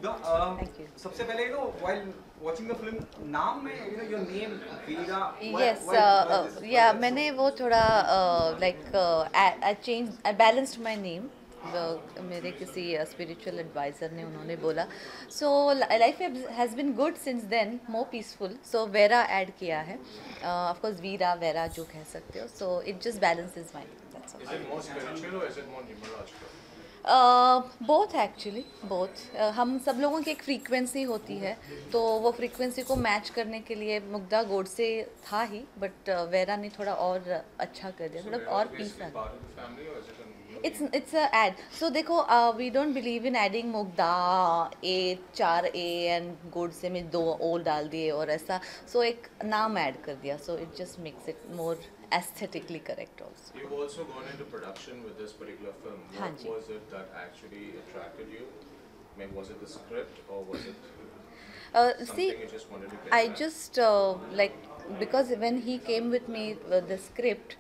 Mugdha, Thank you. सबसे पहले while watching the film, नाम में your name Veera. Yes, why this? yeah, मैंने वो थोड़ा I changed, I balanced my name. मेरे किसी spiritual advisor ने उन्होंने बोला, so life has been good since then, more peaceful. So Vera add किया है, of course Veera, Vera जो कह सकते हो. So it just balances my name. That's all. Is it more spiritual or is it more numerological? Both actually both. हम सब लोगों की एक फ्रीक्वेंसी होती है, तो वो फ्रीक्वेंसी को मैच करने के लिए मुग्धा गोडसे था ही, बट वेरा ने थोड़ा और अच्छा कर दिया, थोड़ा और पीस आ गया. Part of the family or is it a It's a ad. So देखो, we don't believe in adding Mugdha A 4 A and Godse में 2 O डाल दिए और ऐसा, so एक नाम ऐड कर दिया, so it just makes it more aesthetically correct also. You've also gone into production with this particular film. हाँ What ji. was it that actually attracted you? Maybe was it the script or was it See, something you just wanted to get I back? just like, because when he came with me with the script,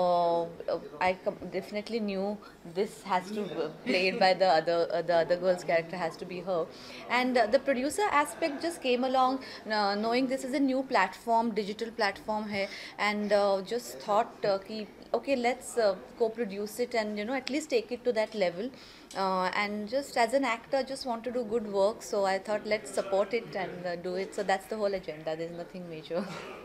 I definitely knew this has to be played by the other girl's character has to be her, and the producer aspect just came along, knowing this is a new platform, digital platform hai, and just thought कि okay, let's co-produce it and at least take it to that level, and just as an actor just want to do good work, so I thought let's support it and do it. So that's the whole agenda, there's nothing major.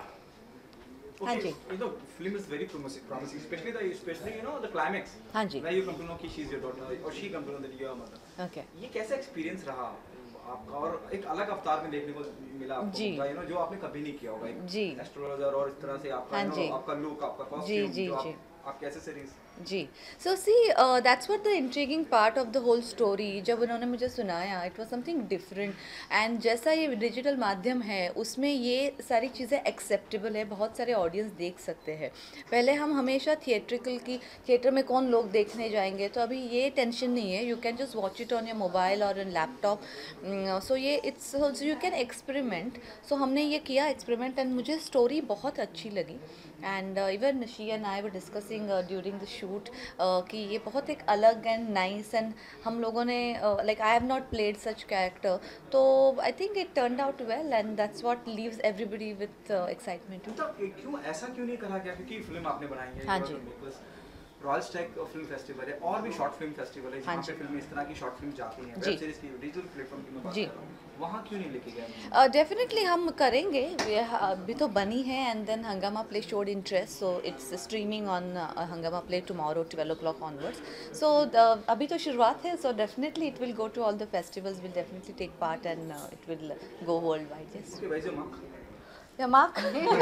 हाँ Okay, ji. the film is very promising, especially the climax. हाँ जी. Where you come to know कि she's your daughter or she come to know that you are mother. Okay. ये कैसा experience रहा आपका, और एक अलग अवतार में देखने को मिला आपको जी. मुग्धा, जो आपने कभी नहीं किया होगा, एक जी. एस्ट्रोलॉजर, और इस तरह से आपका हाँ जी. आपका लुक, आपका जी, कॉस्ट्यूम, जी, जो जी. आपके एक्सेसरीज. जी. So see, that's what the intriguing part of the whole story. जब उन्होंने मुझे सुनाया, it was something different. And जैसा ये डिजिटल माध्यम है, उसमें ये सारी चीज़ें acceptable है, बहुत सारे ऑडियंस देख सकते हैं. पहले हम हमेशा थिएटर में कौन लोग देखने जाएंगे, तो अभी ये टेंशन नहीं है. You can just watch it on your mobile or on laptop. So ये so you can experiment. So हमने ये किया experiment and मुझे स्टोरी बहुत अच्छी लगी. And even she and I were discussing during the shoot कि ये बहुत एक अलग and nice, and हम लोगों ने like I have not played such character, तो I think it turned out well, and that's what leaves everybody with excitement. क्यों ऐसा क्यों नहीं करा गया, क्योंकि फिल्म आपने बनाई है, हाँ जी. रॉयल स्टैग फिल्म फेस्टिवल है और भी शॉर्ट फिल्म फेस्टिवल है जहाँ हाँ पे जी. फिल्में इस तरह की शॉर्ट फिल्म जाती हैं, जी. वेब सीरीज की डिजिटल प्लेटफॉर्म की मैं बात जी. कर रहा हूँ, वहाँ क्यों नहीं लेके गए? डेफिनेटली हम करेंगे, अभी तो बनी है, and then Hungama Play showed interest, so it's streaming on Hungama Play tomorrow 12 o'clock onwards. So अभी तो शुरुआत है, so definitely it will go to all the festivals, will definitely take part, and it will go worldwide. Yes. Okay, where's your mark? Yeah, Mark.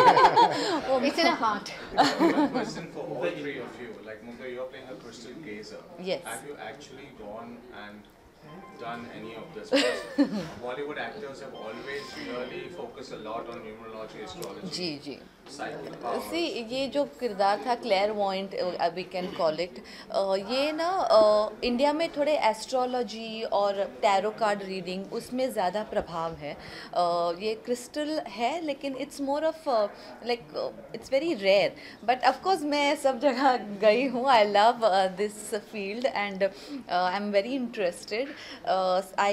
It's in a heart. One question for all three of you. Like Mugdha, you're playing a crystal gazer. Yes. Have you actually gone and done any of this? Because Bollywood actors have always really focused a lot on numerology, astrology, ji ji. psychic powers. सी ये जो किरदार था clairvoyant, we can call it, ये ना India में थोड़े astrology और tarot card reading उसमें ज़्यादा प्रभाव है. ये क्रिस्टल है, लेकिन it's more of like it's very rare, but of course मैं सब जगह गई हूँ. I love this field and I am very interested. I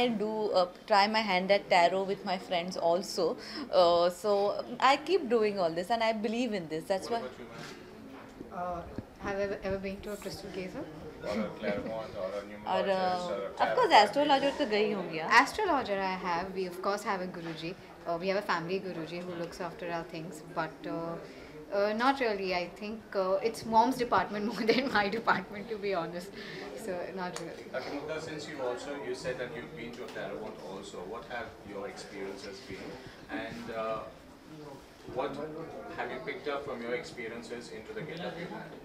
try my hand at tarot with my friends also, so I keep doing all this and I believe in this. That's why. What about you, man? Have you ever been to a crystal gazer? Or a clairvoyant or a और numerologist or a of tarot course card astrologer तो गई होंगी. Astrologer I have. We of course have a Guruji. We have a family Guruji who looks after our things, but not really. I think it's mom's department more than my department, to be honest. So not really. Okay, Mugdha, since you said that you've been to a clairvoyant also, what have your experiences been? And what have you picked up from your experiences into the getup you had?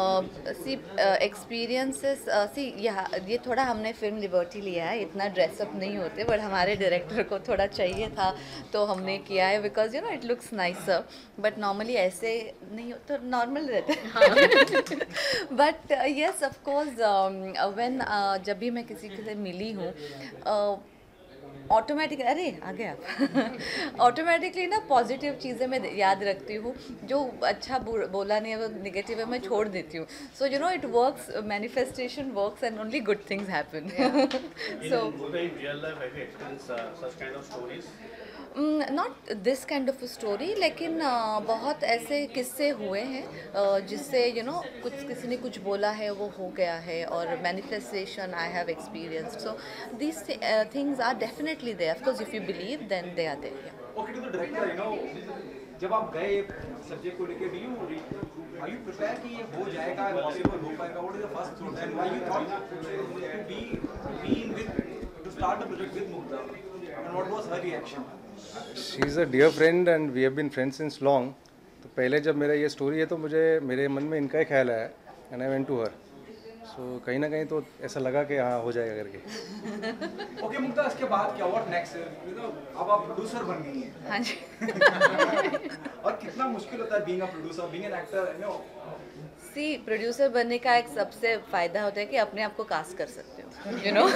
See experiences, see ये थोड़ा हमने film liberty लिया है, इतना dress up नहीं होते, but हमारे director को थोड़ा चाहिए था तो हमने किया है, because it looks nicer, but normally ऐसे नहीं हो तो नॉर्मल रहते. But yes of course, when जब भी मैं किसी से मिली हूँ, ऑटोमेटिक अरे आ गया ऑटोमेटिकली ना पॉजिटिव चीज़ें मैं याद रखती हूँ, जो अच्छा बोला नहीं है वो निगेटिव है मैं छोड़ देती हूँ. So you know it works, manifestation works and only good things happen. So In real life, have you experienced such kind of stories? Not this kind of story, लेकिन बहुत ऐसे किस्से हुए हैं जिससे यू नो कुछ किसी ने कुछ बोला है वो हो गया है, और manifestation I have experienced. So these things are definitely there. Of course if you believe then they are there. Okay, to the director, you know जब आप गए सब्जेक्ट को लेके, आर यू प्रिपेयर कि ये हो जाएगा, पॉसिबल हो पाएगा? What is the first thing and why you thought to be in with to start the project with Mugdha, and what was her reaction? She is a dear friend and we have been friends since long. तो पहले जब मेरा ये story है तो मुझे मेरे मन में इनका ही ख्याल आया and I went to her. So कहीं ना कहीं तो ऐसा लगा कि हाँ हो जाएगा करके. ओके मुग्धा, इसके बाद क्या, व्हाट नेक्स्ट? यू नो अब आप प्रोड्यूसर बन गई हैं. हाँ जी. और कितना मुश्किल होता है being a producer, being an actor, you know? See, producer बनने का एक सबसे फ़ायदा होता है कि अपने आप को कास्ट कर सकते हो, you know.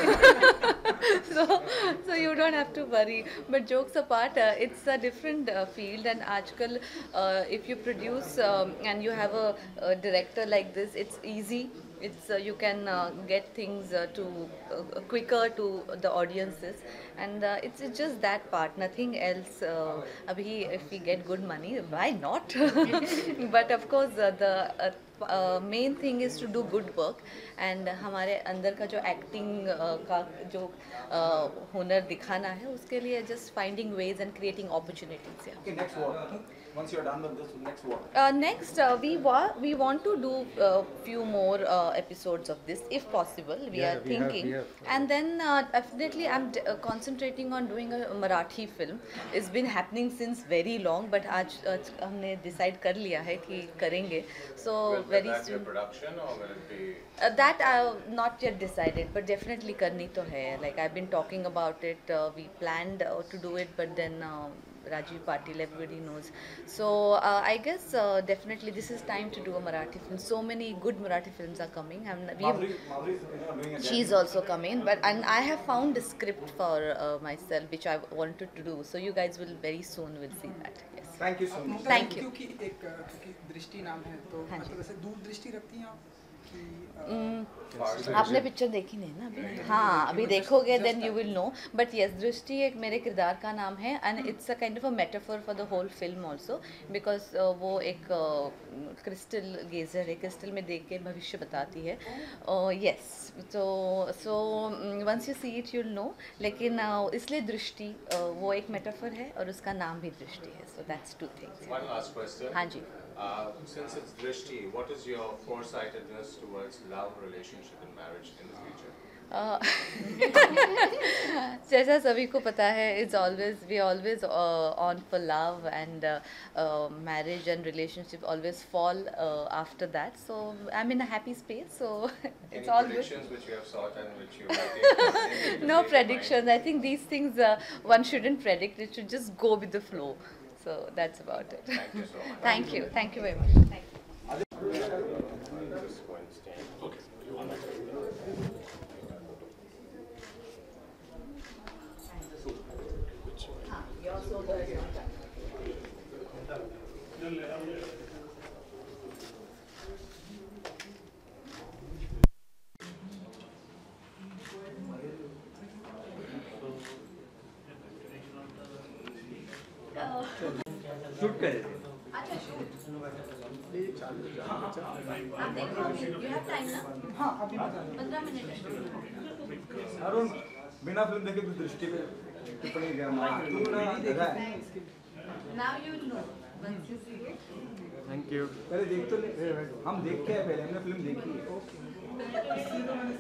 So you don't have to worry. But jokes apart, it's a different field, and आजकल if you produce and you have a director like this, it's easy. It's you can get things to quicker to the audiences, and it's just that part, nothing else. Abhi if we get good money, why not? But of course the main thing is to do good work, and हमारे अंदर का जो acting का जो हुनर दिखाना है, उसके लिए just finding ways and creating opportunities. Yeah. Okay, next what? Once you're done with this, next what? Next, we want to do few more episodes of this, if possible. We are thinking, and then definitely I'm concentrating on doing a Marathi film. It's been happening since very long, but आज हमने decide कर लिया है कि करेंगे. So Will very that be a soon. production or will it be? That I have not yet decided, but definitely करनी तो है. Like I've been talking about it. We planned to do it, but then Rajiv Patil, everybody knows. So I guess definitely this is time to do a Marathi film. So many good Marathi films are coming. Madhuri is, you know, doing a She's also coming, and I have found a script for myself which I wanted to do. So you guys will very soon will see that. Yes. Thank you so much. Thank you. क्योंकि दृष्टि नाम है तो हाँ जी. मतलब ऐसे दूरदृष्टि रखती हैं आप कि आपने पिक्चर देखी नहीं ना अभी? हाँ, अभी देखोगे then you will know. But yes, Drishti एक मेरे किरदार का नाम है, and it's a kind of a metaphor for the whole film also, because वो एक क्रिस्टल गेजर है, क्रिस्टल में देख के भविष्य बताती है. Yes, so once you see it you will know. लेकिन इसलिए दृष्टि वो एक मेटाफर है और उसका नाम भी दृष्टि है. So that's two things. One last question. हाँ जी. Since it's Drishti, what is your foresightedness towards love, relationship and marriage in the future? जैसा सभी को पता है, it's always we always on for love, and marriage and relationship always fall after that. So I am in a happy space, so Any it's all predictions which you have sought and which you might be no predictions. I think these things one shouldn't predict. It should just go with the flow. So that's about it. Thank you so much. Thank you very much. Thank you. Just go and stand. Okay. Shoot करें. You have time ना? हाँ, अभी 15 minute. Arun बिना film देखे भी दृष्टि पे टिप्पणी करना. तू ना देखा है? Now you will know. Once you see it. Thank you. पहले देख तो ले. हम देख के आए पहले, हमने फिल्म देखी है.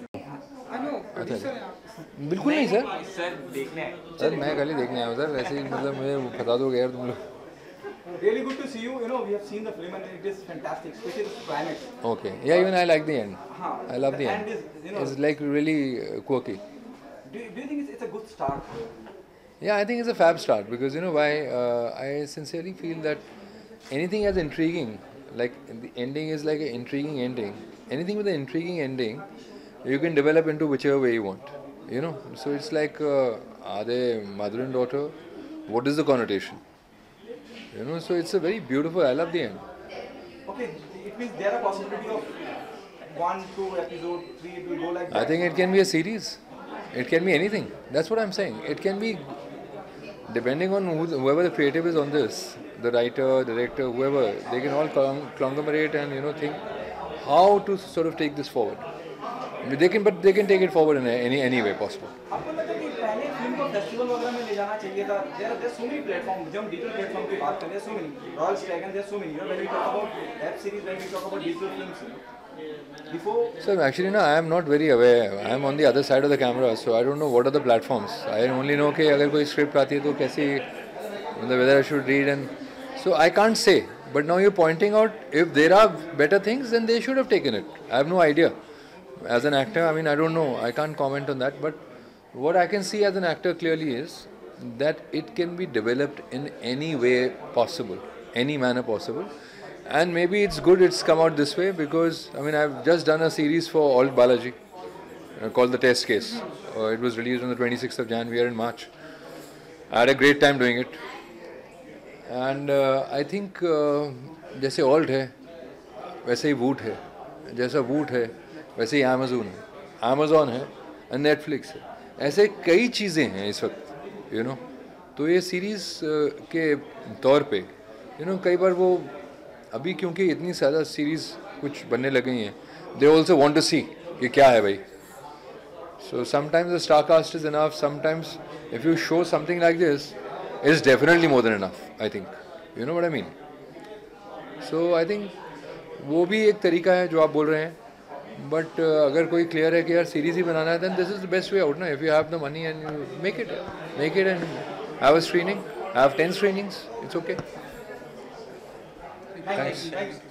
बिल्कुल नहीं सर. सर मैं कल ही देखने आया हूँ सर. ऐसे ही मतलब मुझे बता दोगे यार तुम लोग. Really good to see you. You know, we have seen the film and it is fantastic, especially the climax. Okay. Yeah, even I like the end. I love the end end. is, you know, It's like really quirky. do you think it's a good start? Yeah, I think it's a fab start because you know why? I sincerely feel that anything as intriguing, like the ending is like an intriguing ending. Anything with an intriguing ending, you can develop into whichever way you want. You know, so it's like, are they mother and daughter? What is the connotation? You know, so it's a very beautiful. I love the end. Okay, it means there are possibility of 1, 2 episode, 3, it will go like that. I think it can be a series. It can be anything. That's what I'm saying. It can be, depending on whoever the creative is on this, the writer, director, whoever, they can all conglomerate and, you know, think how to sort of take this forward. They can take it forward in any way possible. आपको लगता है कि पहले film को festival वगैरह में ले जाना चाहिए था? There are so many platforms. जब हम डिजिटल प्लेटफॉर्म की बात करें, there are so many. Royal Dragon, there are so many. You know, when we talk about web series, when we talk about digital films, before. So actually, no, I am not very aware. I am on the other side of the camera, so I don't know what are the platforms. I only know कि अगर कोई script आती है तो कैसी, whether I should read, and so I can't say. But now you're pointing out, if there are better things, then they should have taken it. I have no idea. As an actor, I mean, I don't know. I can't comment on that. But what I can see as an actor clearly is that it can be developed in any way possible, any manner possible. And maybe it's good it's come out this way because, I mean, I've just done a series for Alt Balaji called The Test Case. It was released on the 26th of January. We are in March. I had a great time doing it. And I think जैसे Alt है, वैसे ही Woot है. जैसा Woot है, वैसे ही Amazon है और Netflix है. ऐसे कई चीज़ें हैं इस वक्त, you know. तो ये सीरीज़ के तौर पे, you know, कई बार वो अभी क्योंकि इतनी ज़्यादा सीरीज़ कुछ बनने लग गई हैं, they also want to see कि क्या है भाई. So sometimes the star cast is enough. Sometimes if you show something like this, it's definitely more than enough. I think, you know what I mean. So I think वो भी एक तरीका है जो आप बोल रहे हैं. But अगर कोई clear है कि यार सीरीज ही बनाना है, then this is the best way out ना. If you have the money and you make it and have a screening, have 10 screenings, it's okay. Thanks.